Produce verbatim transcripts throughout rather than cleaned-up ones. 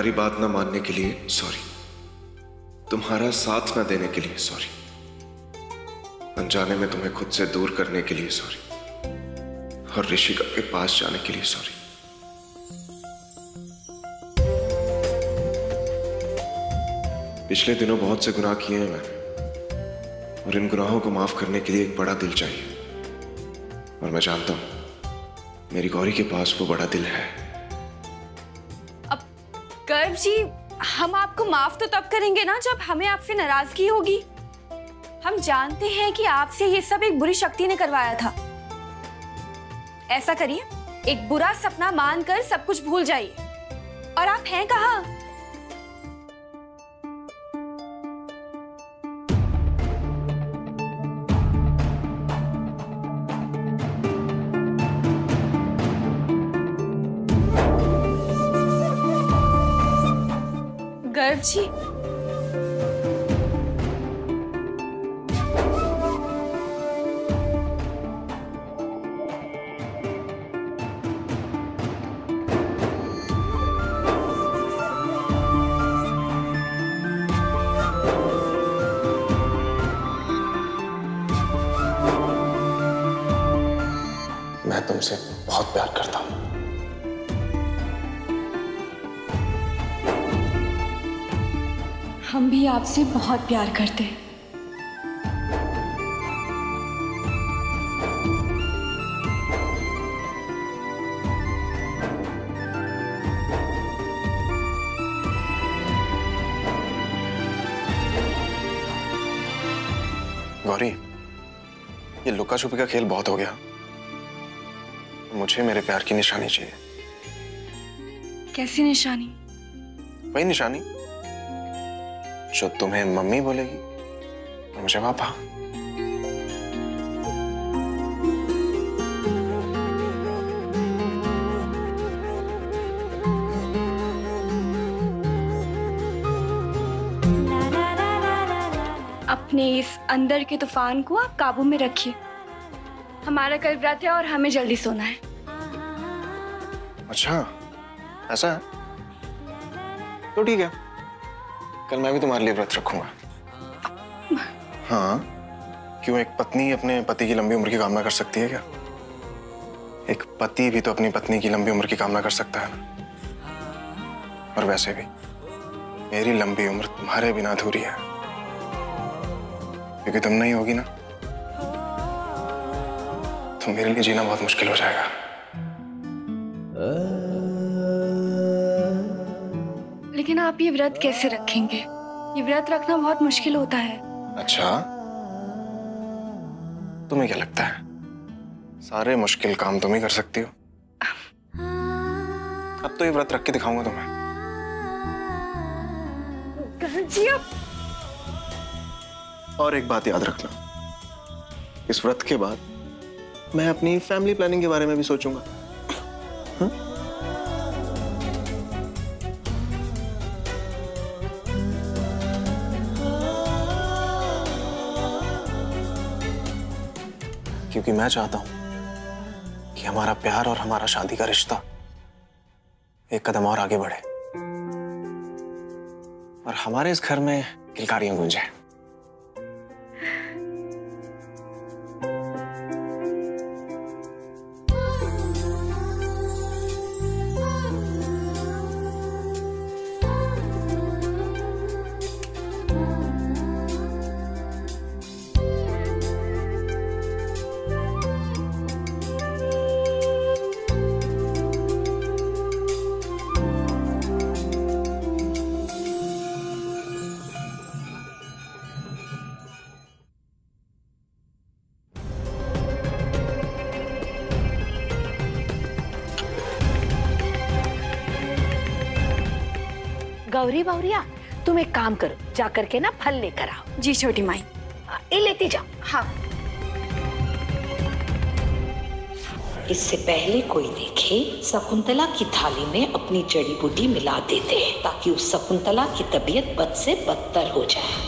तुम्हारी बात ना मानने के लिए सॉरी, तुम्हारा साथ ना देने के लिए सॉरी, अनजाने में तुम्हें खुद से दूर करने के लिए सॉरी, और ऋषिका के पास जाने के लिए सॉरी। पिछले दिनों बहुत से गुनाह किए हैं मैंने, और इन गुनाहों को माफ करने के लिए एक बड़ा दिल चाहिए, और मैं जानता हूं मेरी गौरी के पास वो बड़ा दिल है। अब गर्व जी, हम आपको माफ तो तब करेंगे ना जब हमें आपसे नाराजगी होगी। हम जानते हैं कि आपसे ये सब एक बुरी शक्ति ने करवाया था। ऐसा करिए, एक बुरा सपना मानकर सब कुछ भूल जाइए। और आप हैं कहाँ? गर्व जी, मैं तुमसे बहुत प्यार करता हूं। हम भी आपसे बहुत प्यार करते हैं। गौरी, ये लुका छुपी का खेल बहुत हो गया। मुझे मेरे प्यार की निशानी चाहिए। कैसी निशानी? वही निशानी जो तुम्हें मम्मी बोलेगी और मुझे पापा। अपने इस अंदर के तूफान को आप काबू में रखिए। हमारा कल व्रत है और हमें जल्दी सोना है। अच्छा, ऐसा है तो ठीक है, कल मैं भी तुम्हारे लिए व्रत रखूंगा। हाँ, क्यों एक पत्नी अपने पति की लंबी उम्र की कामना कर सकती है क्या? एक पति भी तो अपनी पत्नी की लंबी उम्र की कामना कर सकता है ना। और वैसे भी मेरी लंबी उम्र तुम्हारे बिना अधूरी है, क्योंकि तुम नहीं होगी ना तो मेरे लिए जीना बहुत मुश्किल हो जाएगा। लेकिन आप ये व्रत कैसे रखेंगे? ये व्रत रखना बहुत मुश्किल होता है। अच्छा, तुम्हें क्या लगता है सारे मुश्किल काम तुम ही कर सकती हो? अब तो ये व्रत रख के दिखाऊंगा तुम्हें। जी अब... और एक बात याद रखना, इस व्रत के बाद मैं अपनी फैमिली प्लानिंग के बारे में भी सोचूंगा। हा? क्योंकि मैं चाहता हूं कि हमारा प्यार और हमारा शादी का रिश्ता एक कदम और आगे बढ़े और हमारे इस घर में किलकारियां गूंजे। गौरी बावरिया, तुम एक काम करो, जाकर के ना फल लेकर आओ। जी छोटी माई। ये लेती जाओ। हाँ। इससे पहले कोई देखे, शकुंतला की थाली में अपनी जड़ी बूटी मिला देते हैं ताकि उस शकुंतला की तबीयत बद से बदतर हो जाए।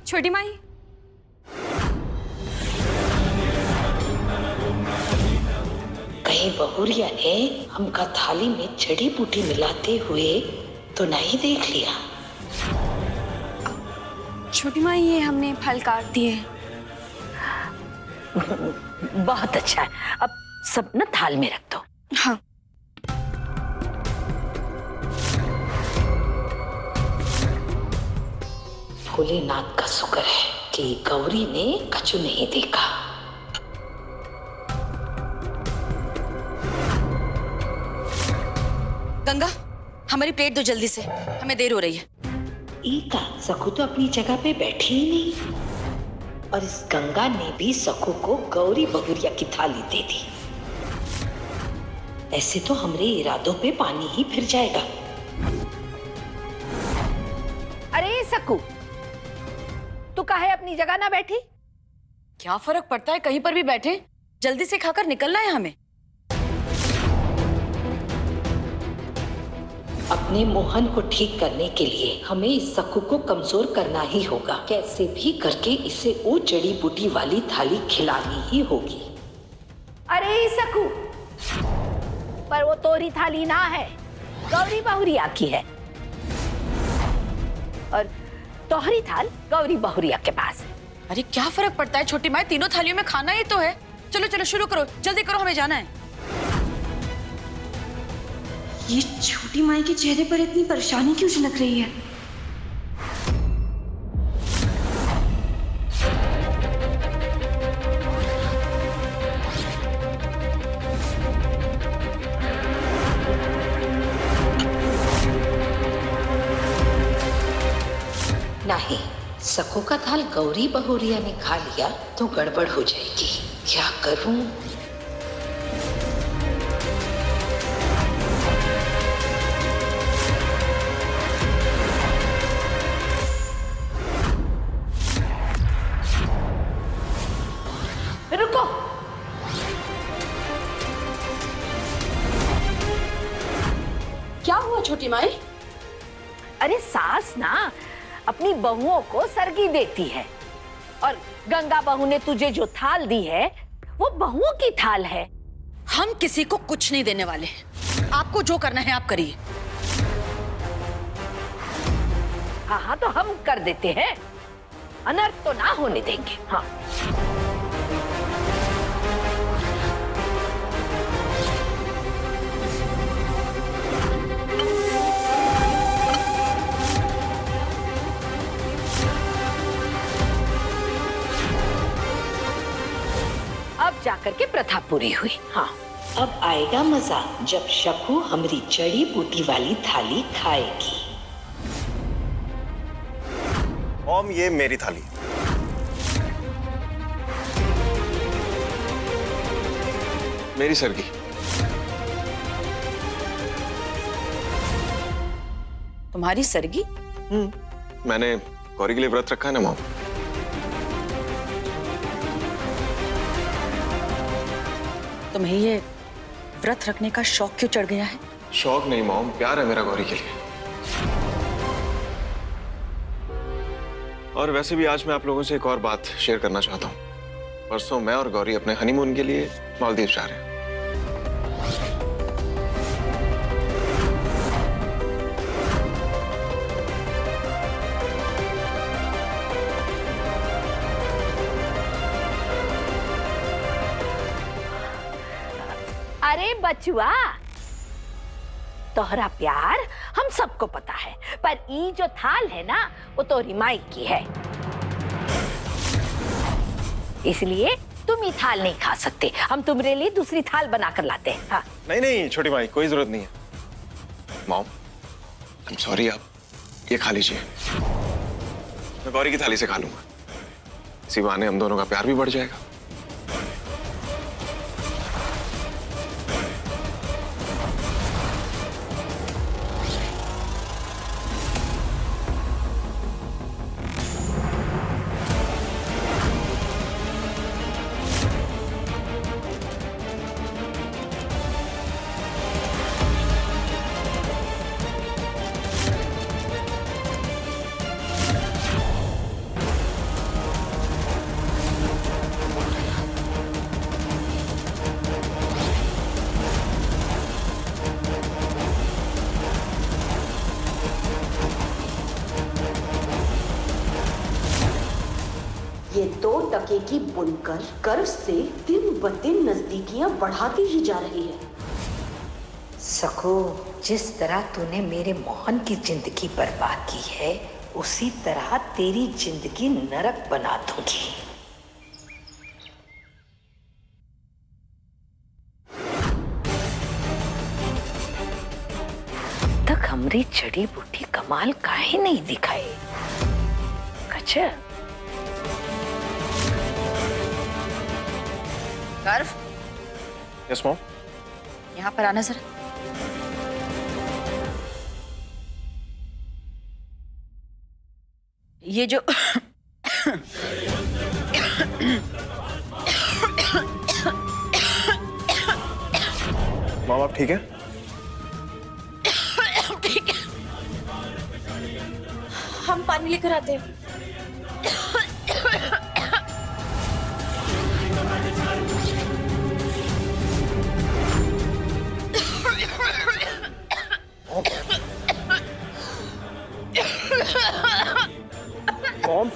छोटी माई, कहीं बहुरिया ने हमका थाली में जड़ी बूटी मिलाते हुए तो नहीं देख लिया? छोटी माई ये हमने फल काट दिए। बहुत अच्छा है, अब सब ना थाल में रख दो। हाँ। भोलेनाथ का शुक्र है कि गौरी ने कछु नहीं देखा। गंगा, हमारी प्लेट दो जल्दी से, हमें देर हो रही है। ईका सकू तो अपनी जगह पे बैठी ही नहीं, और इस गंगा ने भी सकू को गौरी बहुरिया की थाली दे दी। ऐसे तो हमरे इरादों पे पानी ही फिर जाएगा। अरे सकू, तू काहे अपनी जगह ना बैठी? क्या फर्क पड़ता है, कहीं पर भी बैठे, जल्दी से खाकर निकलना है हमें। अपने मोहन को ठीक करने के लिए हमें इस सकू को कमजोर करना ही होगा। कैसे भी करके इसे वो जड़ी बूटी वाली थाली खिलानी ही होगी। अरे सकू, पर वो तोरी थाली ना है, गौरी बहुरिया की है, और तोहरी थाल गौरी बहुरिया के पास है। अरे क्या फर्क पड़ता है छोटी माँ, तीनों थालियों में खाना ही तो है। चलो चलो शुरू करो, जल्दी करो, हमें जाना है। ये छोटी माई के चेहरे पर इतनी परेशानी क्यों झलक रही है? नहीं, सकू का थाल गौरी बहुरिया ने खा लिया तो गड़बड़ हो जाएगी। क्या करूं? रुको, क्या हुआ छोटी माई? अरे सास ना अपनी बहुओं को सरगी देती है, और गंगा बहू ने तुझे जो थाल दी है वो बहुओं की थाल है। हम किसी को कुछ नहीं देने वाले, आपको जो करना है आप करिए। हाँ हाँ, तो हम कर देते हैं, अनर्थ तो ना होने देंगे। हाँ, अब जाकर के प्रथा पूरी हुई। हाँ, अब आएगा मजा जब शकू हमारी जड़ी बूटी वाली थाली खाएगी। मॉम, ये मेरी थाली। मेरी सरगी। तुम्हारी सरगी? हम्म, मैंने गौरी के लिए व्रत रखा है ना मॉम। तुम्हें ये व्रत रखने का शौक क्यों चढ़ गया है? शौक नहीं मॉम, प्यार है मेरा गौरी के लिए। और वैसे भी आज मैं आप लोगों से एक और बात शेयर करना चाहता हूँ। परसों मैं और गौरी अपने हनीमून के लिए मालदीव जा रहे हैं। अरे बचुआ, तोहरा प्यार हम सबको पता है, पर ई जो थाल है ना वो तोरी माई की है, इसलिए तुम ये थाल नहीं खा सकते। हम तुम्हारे लिए दूसरी थाल बनाकर लाते हैं। हाँ। नहीं नहीं छोटी माई, कोई जरूरत नहीं है। मॉम, आई एम सॉरी, आप ये खा लीजिए, मैं गौरी की थाली से खा लूंगा। इसी बहाने हम दोनों का प्यार भी बढ़ जाएगा। धागे की बुनकर गर्व से दिन ब दिन नजदीकियां बढ़ाती ही जा रही है। सको, जिस तरह तूने मेरे मोहन की जिंदगी बर्बाद की है, उसी तरह तेरी जिंदगी नरक बना दूंगी। तक हमरी जड़ी बूटी कमाल काहे नहीं दिखाई। अच्छा गर्व, यस मॉम। यहाँ पर आना जरा। ये जो मॉम आप ठीक है? ठीक है, हम पानी लेकर आते हैं। मॉम,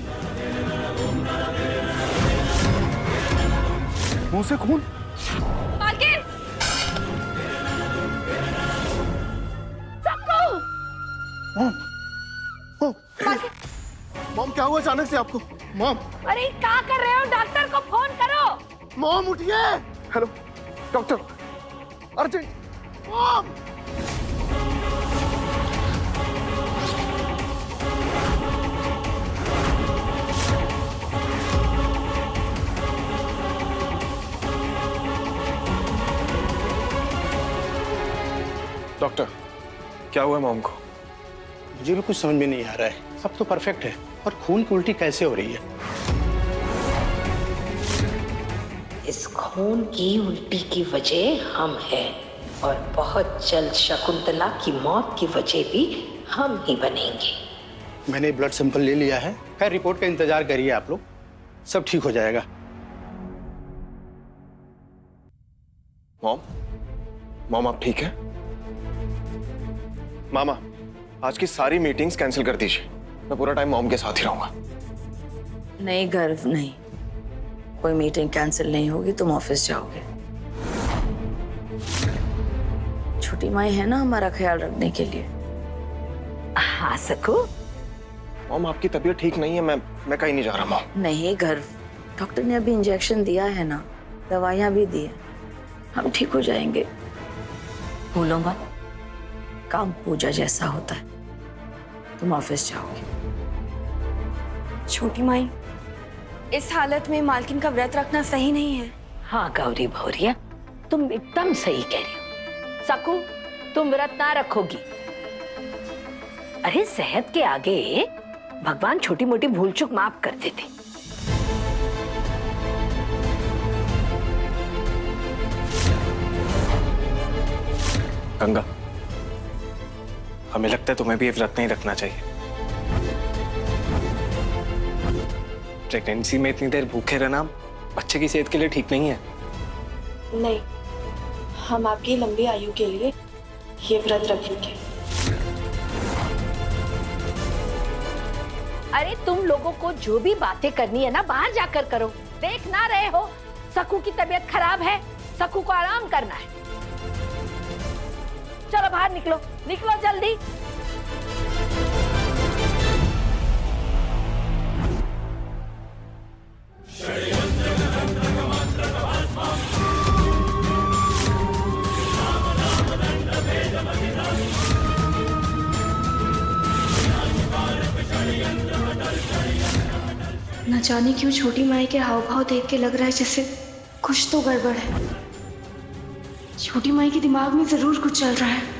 मुंह से खून। मालकिन! मॉम, मॉम क्या हुआ अचानक से आपको? मॉम, अरे क्या कर रहे हो? डॉक्टर को फोन करो। मॉम उठिए। Hello doctor, urgent. Mom, doctor क्या हुआ मॉम को? मुझे भी कुछ समझ में नहीं आ रहा है। सब तो परफेक्ट है और खून की उल्टी कैसे हो रही है? इस खून की उल्टी की वजह हम हैं और बहुत जल्द शकुंतला की मौत की वजह भी हम ही बनेंगे। मैंने ब्लड सैंपल ले लिया है। खैर रिपोर्ट का इंतजार करिए आप लोग, सब ठीक हो जाएगा। मॉम, मॉम आप ठीक है? मामा, आज की सारी मीटिंग्स कैंसिल कर दीजिए। मैं पूरा टाइम मॉम के साथ ही रहूंगा। नहीं गर्व, नहीं, कोई मीटिंग कैंसिल नहीं होगी। तुम ऑफिस जाओगे। छोटी माई है ना हमारा ख्याल रखने के लिए। हाँ सकू। मॉम आपकी तबीयत ठीक नहीं है। मैं मैं कहीं नहीं जा रहा मॉम। नहीं गर्व, डॉक्टर ने अभी इंजेक्शन दिया है ना, दवाइयां भी दी है, हम ठीक हो जाएंगे। भूलो मत, काम पूजा जैसा होता है। तुम ऑफिस जाओगे। छोटी माई, इस हालत में मालकिन का व्रत रखना सही नहीं है। हाँ गौरी भौरिया, तुम एकदम सही कह रही हो। सकू, तुम व्रत ना रखोगी। अरे सेहत के आगे भगवान छोटी मोटी भूल चूक माफ कर देते। गंगा, हमें लगता है तुम्हें भी ये व्रत नहीं रखना चाहिए। प्रेगनेंसी में इतनी देर भूखे रहना बच्चे की सेहत के लिए ठीक नहीं है। नहीं, हम आपकी लंबी आयु के लिए ये व्रत रखेंगे। अरे तुम लोगों को जो भी बातें करनी है ना, बाहर जाकर करो। देख ना रहे हो सकू की तबीयत खराब है, सकू को आराम करना है। चलो बाहर निकलो, निकलो जल्दी। न जाने क्यों छोटी माई के हाव भाव देख के लग रहा है जैसे कुछ तो गड़बड़ है। छोटी माई के दिमाग में जरूर कुछ चल रहा है।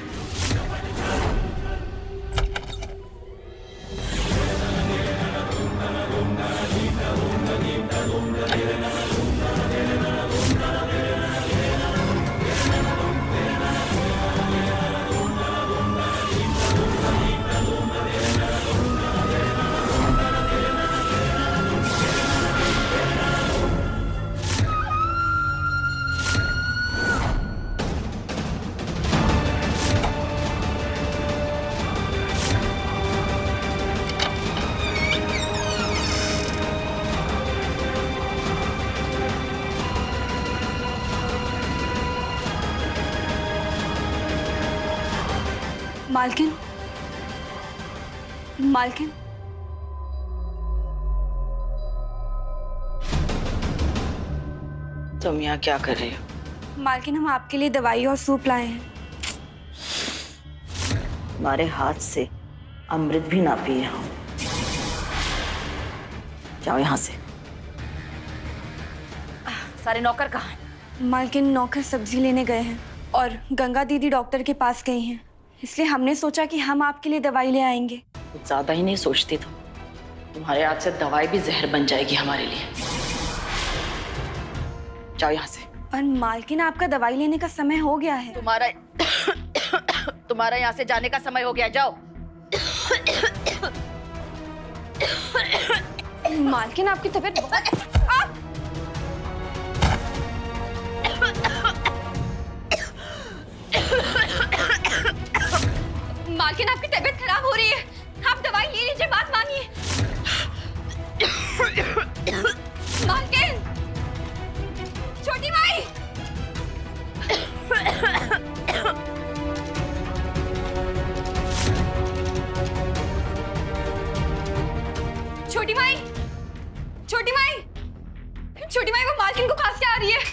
मालकिन, मालकिन, तुम यहाँ क्या कर रही हो? मालकिन हम आपके लिए दवाई और सूप लाए हैं। हमारे हाथ से अमृत भी ना पिए हो। जाओ यहाँ से। सारे नौकर कहाँ हैं? मालकिन नौकर सब्जी लेने गए हैं और गंगा दीदी डॉक्टर के पास गई हैं, इसलिए हमने सोचा कि हम आपके लिए दवाई ले आएंगे। कुछ ज्यादा ही नहीं सोचती तुम। तुम्हारे हाथ से दवाई भी जहर बन जाएगी हमारे लिए। जाओ यहाँ से। और मालकिन आपका दवाई लेने का समय हो गया है। तुम्हारा तुम्हारा यहाँ से जाने का समय हो गया। जाओ। मालकिन आपकी तबीयत बहुत आप... मालकिन आपकी तबीयत खराब हो रही है, आप दवाई ले लीजिए, बात मानिए। मालकिन, छोटी माई, छोटी माई, छोटी माई, छोटी माई, वो मालकिन को खांसी आ रही है।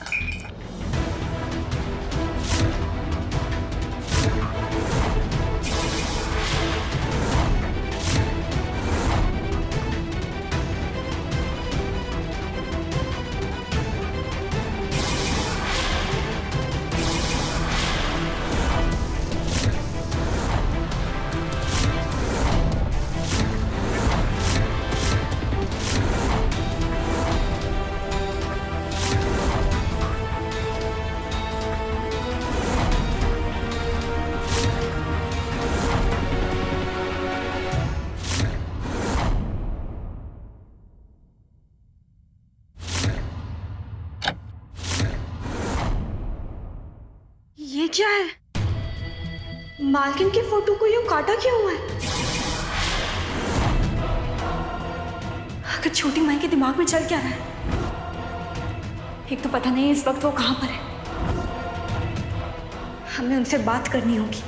ये क्या है? मालकिन की फोटो को यूं काटा क्यों हुआ है? आखिर छोटी माई के दिमाग में चल क्या रहा है? एक तो पता नहीं इस वक्त वो कहां पर है। हमें उनसे बात करनी होगी।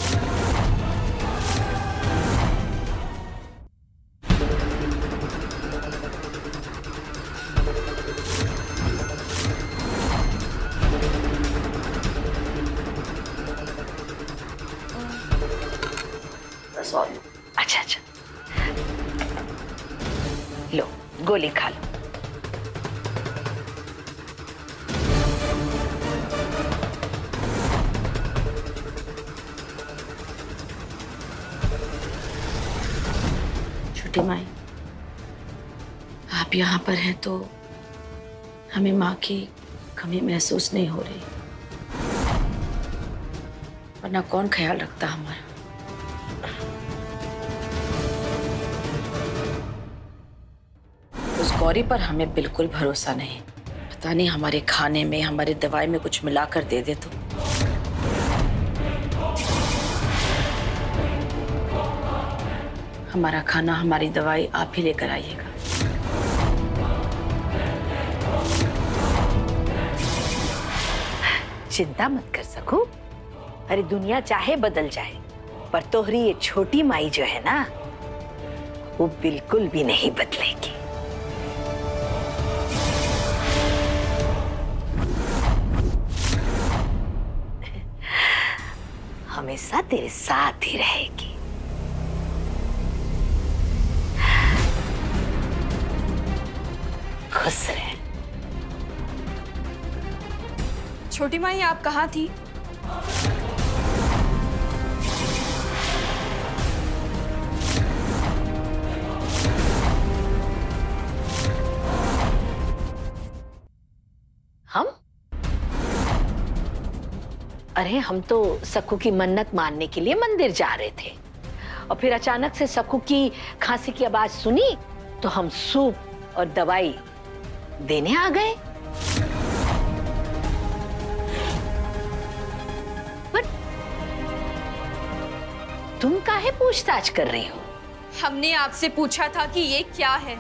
अच्छा अच्छा, लो गोली खा लो। छोटी माई, आप यहाँ पर हैं तो हमें माँ की कमी महसूस नहीं हो रही, वरना कौन ख्याल रखता हमारा। उस गौरी पर हमें बिल्कुल भरोसा नहीं। पता नहीं हमारे खाने में, हमारी दवाई में कुछ मिलाकर दे दे तो। हमारा खाना, हमारी दवाई आप ही लेकर आइएगा। चिंता मत कर सकूं। अरे दुनिया चाहे बदल जाए, पर तोहरी ये छोटी माई जो है ना, वो बिल्कुल भी नहीं बदलेगी। हमेशा तेरे साथ ही रहेगी। खुश रहे। छोटी माई, आप कहाँ थी? हम? अरे हम तो सक्कू की मन्नत मानने के लिए मंदिर जा रहे थे, और फिर अचानक से सक्कू की खांसी की आवाज सुनी तो हम सूप और दवाई देने आ गए। पर तुम काहे पूछताछ कर रही हो? हमने आपसे पूछा था कि ये क्या है।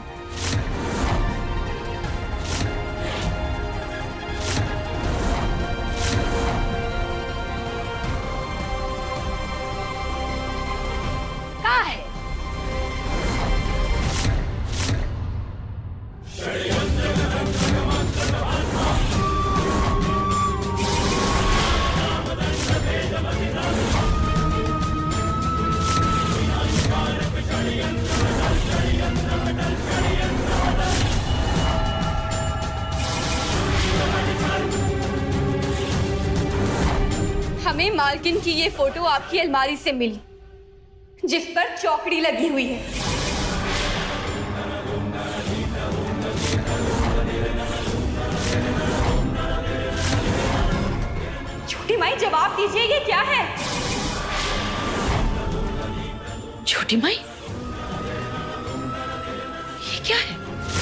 हमें मालकिन की ये फोटो आपकी अलमारी से मिली, जिस पर चौकड़ी लगी हुई है। छोटी माई, जवाब दीजिए, ये क्या है? छोटी माई, ये क्या है?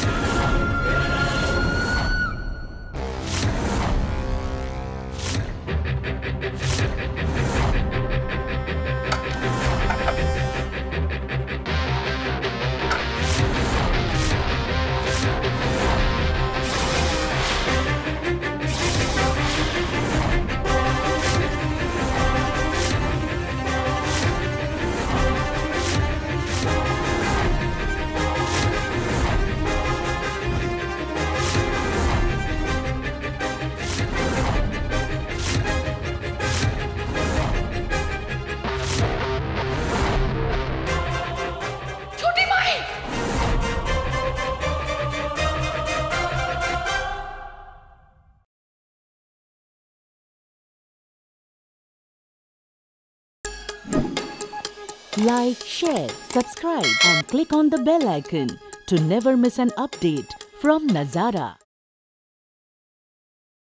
Like, share, subscribe and click on the bell icon to never miss an update from Nazara.